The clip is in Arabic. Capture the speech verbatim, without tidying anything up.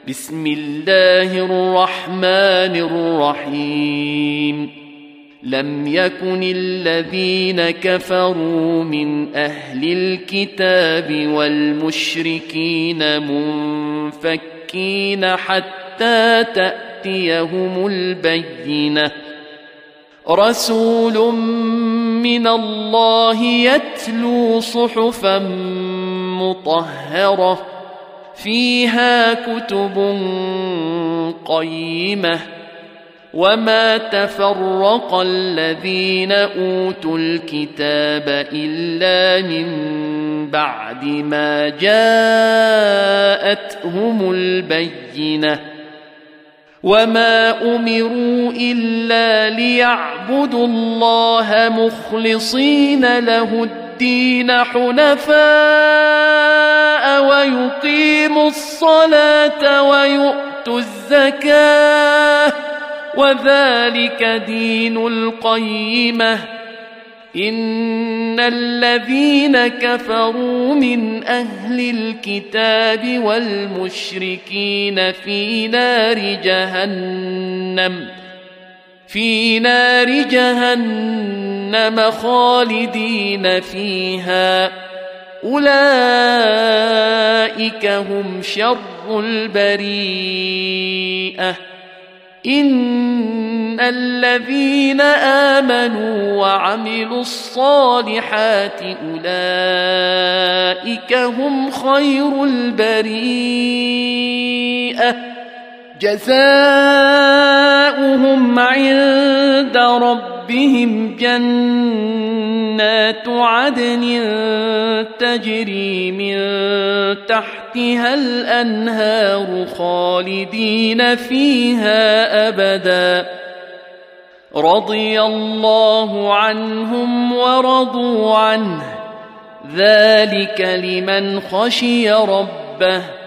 بسم الله الرحمن الرحيم لم يكن الذين كفروا من أهل الكتاب والمشركين منفكين حتى تأتيهم البينة رسول من الله يتلو صحفا مطهرة فيها كتب قيمة وما تفرق الذين أوتوا الكتاب إلا من بعد ما جاءتهم البينة وما أمروا إلا ليعبدوا الله مخلصين له الدين حنفاء ويقيموا الصلاة ويؤتوا الزكاة وذلك دين القيمة إن الذين كفروا من أهل الكتاب والمشركين في نار جهنم في نار جهنم خالدين فيها أولئك هم شر البريئة إن الذين آمنوا وعملوا الصالحات أولئك هم خير البريئة جزاؤهم عند ربهم جنات عدن تجري من تحتها الأنهار خالدين فيها أبدا رضي الله عنهم ورضوا عنه ذلك لمن خشي ربه